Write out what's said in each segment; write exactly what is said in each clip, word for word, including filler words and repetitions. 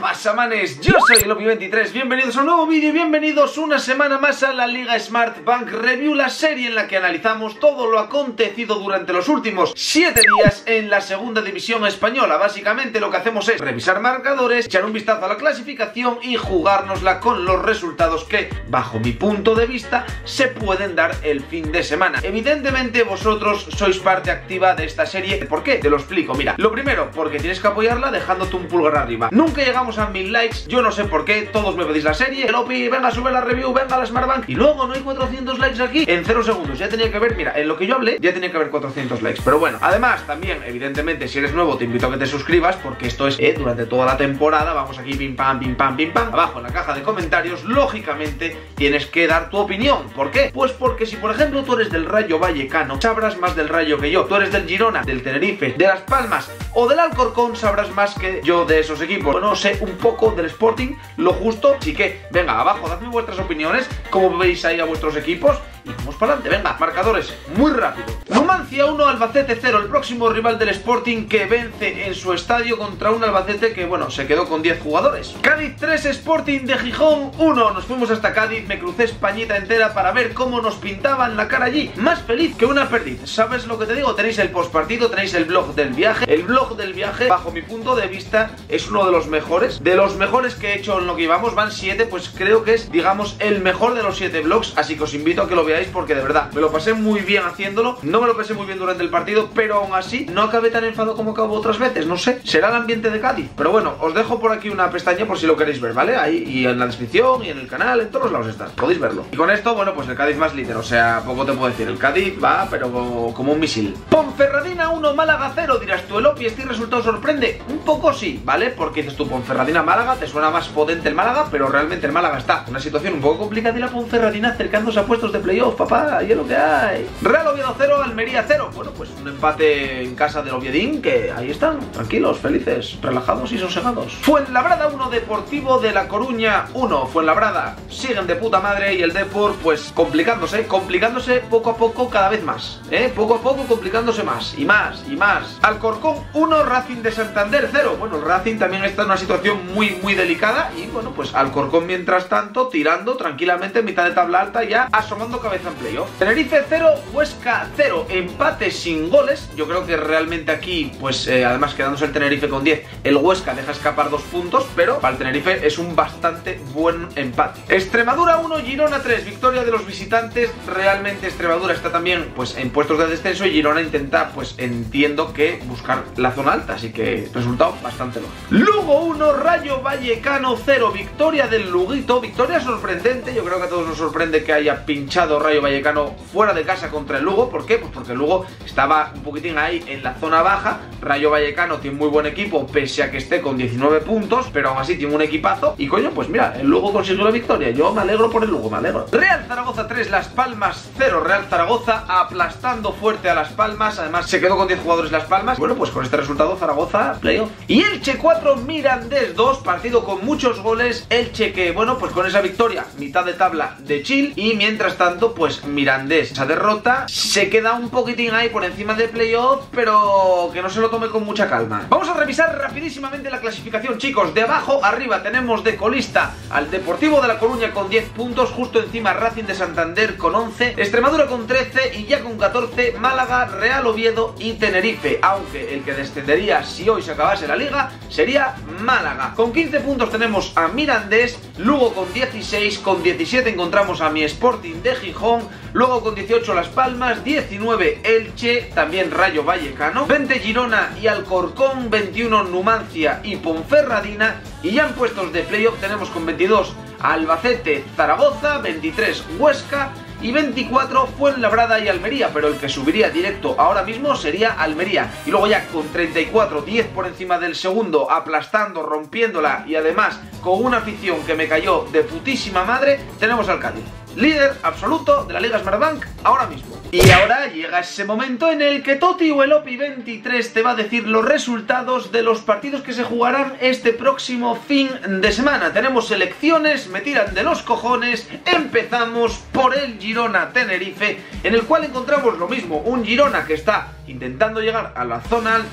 pasa, manes? Yo soy Lopi veintitrés, bienvenidos a un nuevo vídeo y bienvenidos una semana más a la Liga Smart Bank Review, la serie en la que analizamos todo lo acontecido durante los últimos siete días en la segunda división española. Básicamente lo que hacemos es revisar marcadores, echar un vistazo a la clasificación y jugárnosla con los resultados que, bajo mi punto de vista, se pueden dar el fin de semana. Evidentemente vosotros sois parte activa de esta serie. ¿Por qué? Te lo explico. Mira, lo primero, porque tienes que apoyarla dejándote un pulgar arriba. Nunca llegamos a mil likes, yo no sé por qué, todos me pedís la serie, Lopi, venga, sube la review, venga la Smart Bank, y luego no hay cuatrocientos likes aquí en cero segundos. Ya tenía que ver, mira, en lo que yo hablé, ya tenía que haber cuatrocientos likes. Pero bueno, además, también, evidentemente, si eres nuevo, te invito a que te suscribas, porque esto es, eh, durante toda la temporada, vamos aquí, pim pam, pim pam, pim pam. Abajo en la caja de comentarios, lógicamente, tienes que dar tu opinión. ¿Por qué? Pues porque si, por ejemplo, tú eres del Rayo Vallecano, sabrás más del Rayo que yo. Tú eres del Girona, del Tenerife, de Las Palmas o del Alcorcón, sabrás más que yo de esos equipos. Bueno, sé un poco del Sporting, lo justo. Así que, venga, abajo, dadme vuestras opiniones, cómo veis ahí a vuestros equipos y vamos para adelante. Venga, marcadores, muy rápido. Numancia uno, Albacete cero, el próximo rival del Sporting, que vence en su estadio contra un Albacete que, bueno, se quedó con diez jugadores. Cádiz tres, Sporting de Gijón uno. Nos fuimos hasta Cádiz, me crucé Españita entera para ver cómo nos pintaban la cara allí. Más feliz que una perdiz. ¿Sabes lo que te digo? Tenéis el postpartido, tenéis el blog del viaje. El blog del viaje, bajo mi punto de vista, es uno de los mejores. De los mejores que he hecho en lo que llevamos, van siete, pues creo que es, digamos, el mejor de los siete blogs. Así que os invito a que lo veáis, porque de verdad, me lo pasé muy bien haciéndolo. No me lo pasé muy bien durante el partido, pero aún así no acabé tan enfadado como acabo otras veces. No sé, será el ambiente de Cádiz. Pero bueno, os dejo por aquí una pestaña por si lo queréis ver, ¿vale? Ahí, y en la descripción, y en el canal, en todos lados está, podéis verlo. Y con esto, bueno, pues el Cádiz más líder, o sea, poco te puedo decir. El Cádiz va, pero como un misil. Ponferradina uno, Málaga cero. Dirás tú, Lopi, ¿este resultado sorprende? Un poco sí, ¿vale? Porque dices tú, Ponferradina Málaga, te suena más potente el Málaga, pero realmente el Málaga está en una situación un poco complicada y la Ponferradina acercándose a puestos de playoff, papá, y es lo que hay. Real Oviedo cero, Almería cero. Bueno, pues un empate en casa del Oviedín, que ahí están, tranquilos, felices, relajados y sosegados. Fuenlabrada uno, Deportivo de La Coruña uno. Fuenlabrada siguen de puta madre y el Depor, pues complicándose, complicándose poco a poco, cada vez más, ¿eh? Poco a poco complicándose más, y más, y más. Alcorcón uno, Racing de Santander cero. Bueno, el Racing también está en una situación muy, muy delicada y, bueno, pues Alcorcón mientras tanto tirando tranquilamente en mitad de tabla alta, ya asomando cabeza en playoff. Tenerife cero, Huesca cero, empate sin goles. Yo creo que realmente aquí, pues eh, además quedándose el Tenerife con diez, el Huesca deja escapar dos puntos, pero para el Tenerife es un bastante buen empate. Extremadura uno, Girona tres, victoria de los visitantes. Realmente Extremadura está también, pues, en puestos de descenso y Girona intenta, pues entiendo que buscar la zona alta, así que resultado bastante lógico. Lugo uno, Rayo Vallecano cero, victoria del Luguito, victoria sorprendente. Yo creo que a todos nos sorprende que haya pinchado Rayo Vallecano fuera de casa contra el Lugo. ¿Por qué? Pues porque el Lugo estaba un poquitín ahí en la zona baja. Rayo Vallecano tiene muy buen equipo, pese a que esté con diecinueve puntos, pero aún así tiene un equipazo. Y coño, pues mira, el Lugo consiguió la victoria. Yo me alegro por el Lugo, me alegro. Real Zaragoza tres, Las Palmas cero. Real Zaragoza aplastando fuerte a Las Palmas. Además se quedó con diez jugadores Las Palmas. Bueno, pues con este resultado Zaragoza playoff. Y Elche cuatro, Mirandés dos, partido con muchos goles. Elche que, bueno, pues con esa victoria, mitad de tabla de chill. Y mientras tanto, pues Mirandés, esa derrota, se queda un poquitín ahí por encima de playoff, pero que no se lo tome con mucha calma. Vamos a revisar rapidísimamente la clasificación, chicos. De abajo arriba tenemos de colista al Deportivo de La Coruña con diez puntos, justo encima Racing de Santander con once, Extremadura con trece y ya con catorce Málaga, Real Oviedo y Tenerife, aunque el que descendería si hoy se acabase la liga sería Málaga. Con quince puntos tenemos a Mirandés, Lugo con dieciséis, con diecisiete encontramos a mi Sporting de Gijón, luego con dieciocho Las Palmas, diecinueve Elche, también Rayo Vallecano, veinte Girona y Alcorcón, veintiuno Numancia y Ponferradina, y ya en puestos de playoff tenemos con veintidós Albacete, Zaragoza, veintitrés Huesca y veinticuatro Fuenlabrada y Almería, pero el que subiría directo ahora mismo sería Almería. Y luego ya con treinta y cuatro, diez por encima del segundo, aplastando, rompiéndola y además con una afición que me cayó de putísima madre, tenemos al Cádiz, líder absoluto de la Liga Smart Bank ahora mismo. Y ahora llega ese momento en el que Toti o el Lopi veintitrés te va a decir los resultados de los partidos que se jugarán este próximo fin de semana. Tenemos elecciones, me tiran de los cojones. Empezamos por el Girona Tenerife, en el cual encontramos lo mismo, un Girona que está intentando llegar a la zona alta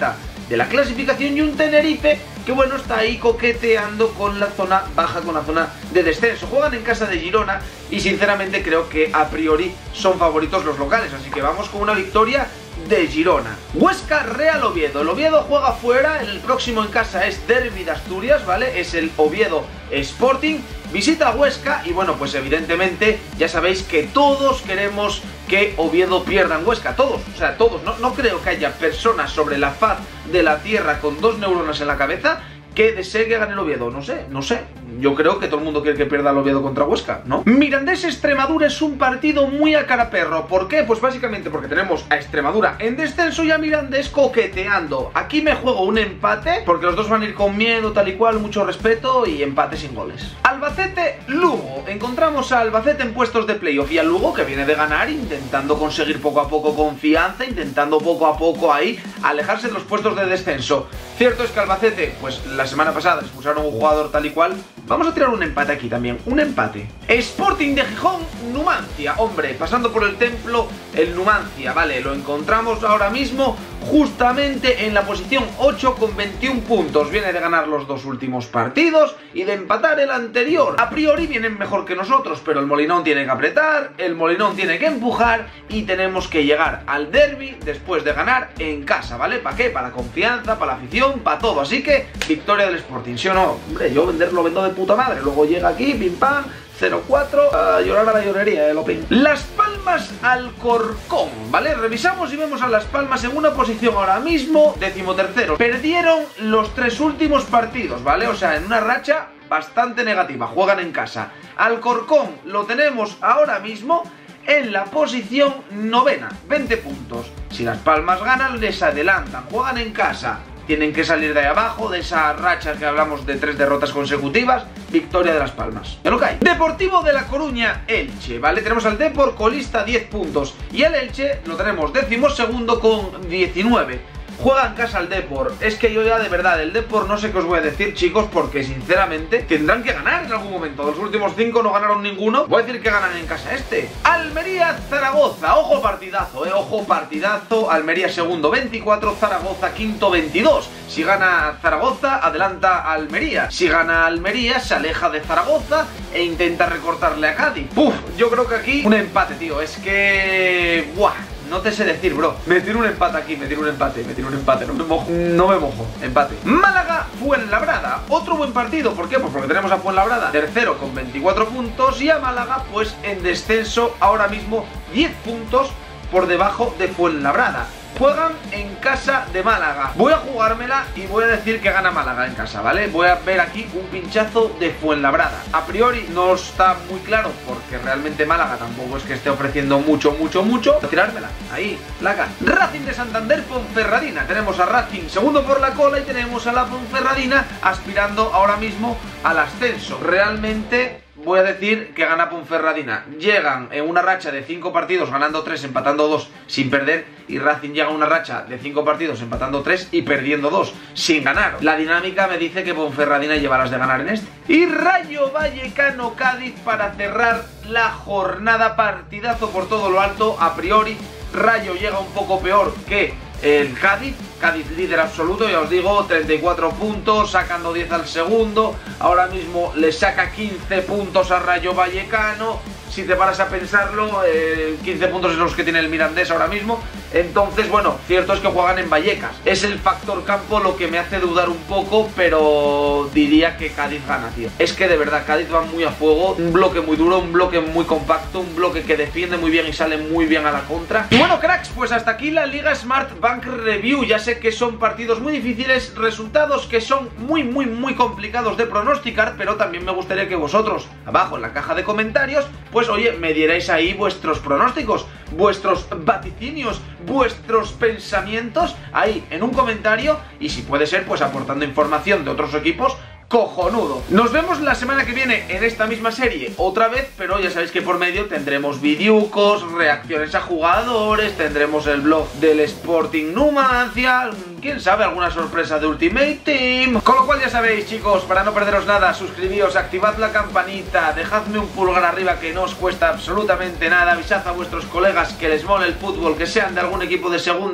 de la clasificación, y un Tenerife que bueno, está ahí coqueteando con la zona baja, con la zona de descenso. Juegan en casa de Girona y sinceramente creo que a priori son favoritos los locales, así que vamos con una victoria de Girona. Huesca Real Oviedo. El Oviedo juega fuera, el próximo en casa es Derby de Asturias, ¿vale? Es el Oviedo Sporting, visita a Huesca y bueno, pues evidentemente ya sabéis que todos queremos que Oviedo pierda en Huesca, todos, o sea, todos, no, no creo que haya personas sobre la faz de la tierra con dos neuronas en la cabeza que desee que gane el Oviedo, no sé, no sé. Yo creo que todo el mundo quiere que pierda el Oviedo contra Huesca, ¿no? Mirandés Extremadura es un partido muy a cara perro. ¿Por qué? Pues básicamente porque tenemos a Extremadura en descenso y a Mirandés coqueteando. Aquí me juego un empate, porque los dos van a ir con miedo, tal y cual, mucho respeto, y empate sin goles. Albacete Lugo. Encontramos a Albacete en puestos de playoff y a Lugo, que viene de ganar, intentando conseguir poco a poco confianza, intentando poco a poco ahí alejarse de los puestos de descenso. Cierto es que Albacete, pues la semana pasada expulsaron a un jugador tal y cual. Vamos a tirar un empate aquí también, un empate. Sporting de Gijón, Numancia. Hombre, pasando por el templo, el Numancia, vale, lo encontramos ahora mismo justamente en la posición ocho con veintiún puntos. Viene de ganar los dos últimos partidos y de empatar el anterior. A priori vienen mejor que nosotros, pero el Molinón tiene que apretar, el Molinón tiene que empujar y tenemos que llegar al derbi después de ganar en casa, ¿vale? ¿Para qué? Para la confianza, para la afición, para todo. Así que, victoria del Sporting, ¿sí o no? Hombre, yo venderlo vendo de puta madre. Luego llega aquí, pim pam, cero cuatro, a llorar a la llorería, eh, Lopín. Las Palmas Alcorcón, ¿vale? Revisamos y vemos a Las Palmas en una posición ahora mismo decimotercero. Perdieron los tres últimos partidos, ¿vale? O sea, en una racha bastante negativa. Juegan en casa. Alcorcón lo tenemos ahora mismo en la posición novena, veinte puntos. Si Las Palmas ganan, les adelantan. Juegan en casa. Tienen que salir de ahí abajo, de esa racha que hablamos de tres derrotas consecutivas. Victoria de Las Palmas. ¿Me lo cae? Deportivo de La Coruña, Elche, ¿vale? Tenemos al Depor colista diez puntos y al Elche lo tenemos decimosegundo con diecinueve. Juega en casa el Depor. Es que yo ya de verdad, el Depor no sé qué os voy a decir, chicos, porque sinceramente tendrán que ganar en algún momento. Los últimos cinco no ganaron ninguno. Voy a decir que ganan en casa este. Almería Zaragoza. Ojo partidazo, eh. Ojo partidazo. Almería segundo veinticuatro, Zaragoza quinto veintidós. Si gana Zaragoza, adelanta a Almería. Si gana Almería, se aleja de Zaragoza e intenta recortarle a Cádiz. Puf, yo creo que aquí un empate, tío. Es que... ¡buah! No te sé decir, bro. Me tiro un empate aquí, me tiro un empate, me tiro un empate. No me mojo, no me mojo. Empate. Málaga, Fuenlabrada. Otro buen partido. ¿Por qué? Pues porque tenemos a Fuenlabrada tercero con veinticuatro puntos y a Málaga, pues en descenso ahora mismo diez puntos por debajo de Fuenlabrada. Juegan en casa de Málaga. Voy a jugármela y voy a decir que gana Málaga en casa, ¿vale? Voy a ver aquí un pinchazo de Fuenlabrada. A priori no está muy claro porque realmente Málaga tampoco es que esté ofreciendo mucho, mucho, mucho. Voy a tirármela. Ahí, placa. Racing de Santander, Ponferradina. Tenemos a Racing segundo por la cola y tenemos a la Ponferradina aspirando ahora mismo al ascenso. Realmente... voy a decir que gana Ponferradina. Llegan en una racha de cinco partidos ganando tres, empatando dos sin perder. Y Racing llega a una racha de cinco partidos empatando tres y perdiendo dos sin ganar. La dinámica me dice que Ponferradina lleva las de ganar en este. Y Rayo Vallecano Cádiz para cerrar la jornada. Partidazo por todo lo alto. A priori Rayo llega un poco peor que el Cádiz. Cádiz líder absoluto, ya os digo, treinta y cuatro puntos, sacando diez al segundo. Ahora mismo le saca quince puntos a Rayo Vallecano. Si te paras a pensarlo, eh, quince puntos es los que tiene el Mirandés ahora mismo. Entonces, bueno, cierto es que juegan en Vallecas. Es el factor campo lo que me hace dudar un poco, pero diría que Cádiz gana, tío. Es que de verdad, Cádiz va muy a fuego. Un bloque muy duro, un bloque muy compacto, un bloque que defiende muy bien y sale muy bien a la contra. Y bueno, cracks, pues hasta aquí la Liga Smart Bank Review. Ya sé que son partidos muy difíciles, resultados que son muy, muy, muy complicados de pronosticar, pero también me gustaría que vosotros, abajo en la caja de comentarios, pues oye, me dierais ahí vuestros pronósticos, vuestros vaticinios, vuestros pensamientos ahí en un comentario y si puede ser pues aportando información de otros equipos. Cojonudo. Nos vemos la semana que viene en esta misma serie otra vez, pero ya sabéis que por medio tendremos vidiucos, reacciones a jugadores, tendremos el blog del Sporting Numancia, quién sabe, alguna sorpresa de Ultimate Team. Con lo cual ya sabéis, chicos, para no perderos nada, suscribíos, activad la campanita, dejadme un pulgar arriba que no os cuesta absolutamente nada, avisad a vuestros colegas que les mole el fútbol, que sean de algún equipo de segunda,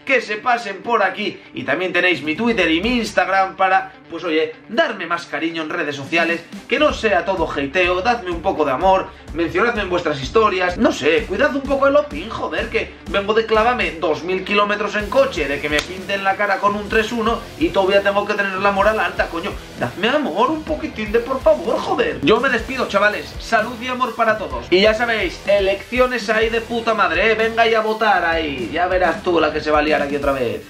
que se pasen por aquí. Y también tenéis mi Twitter y mi Instagram para, pues oye, darme más cariño en redes sociales, que no sea todo hateo, dadme un poco de amor, mencionadme en vuestras historias, no sé, cuidad un poco el opin, joder, que vengo de clavarme dos mil kilómetros en coche, de que me pinten la cara con un tres uno y todavía tengo que tener la moral alta, coño, dadme amor, un poquitín de por favor, joder. Yo me despido, chavales, salud y amor para todos. Y ya sabéis, elecciones ahí de puta madre, ¿eh? Venga y a votar ahí, ya verás tú la que se va a liar aquí otra vez.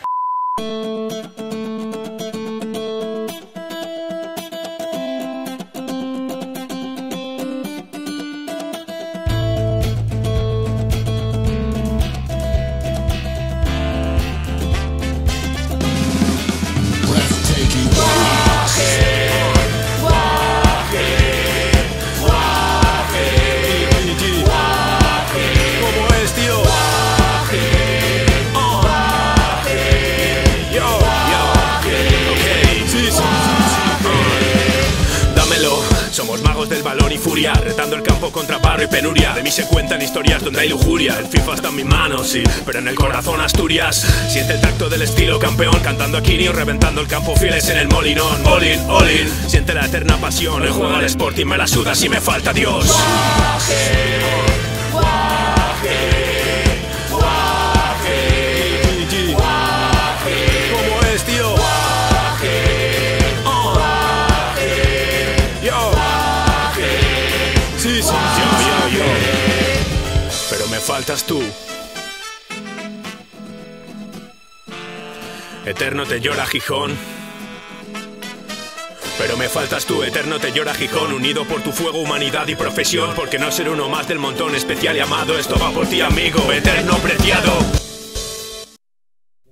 Somos magos del balón y furia, retando el campo contra paro y penuria. De mí se cuentan historias donde hay lujuria. El FIFA está en mis manos, sí, pero en el corazón Asturias. Siente el tacto del estilo campeón, cantando a Kirio, reventando el campo fieles en el molinón. All in, all in, siente la eterna pasión. El juego al Sporting me la suda si me falta Dios. Guaje, guaje, guaje, guaje. ¿Cómo es, tío? Sí, sí, yo, yo, yo. Pero me faltas tú. Eterno te llora Gijón. Pero me faltas tú, eterno te llora Gijón. Unido por tu fuego, humanidad y profesión. Porque no ser uno más del montón, especial y amado. Esto va por ti, amigo, eterno preciado.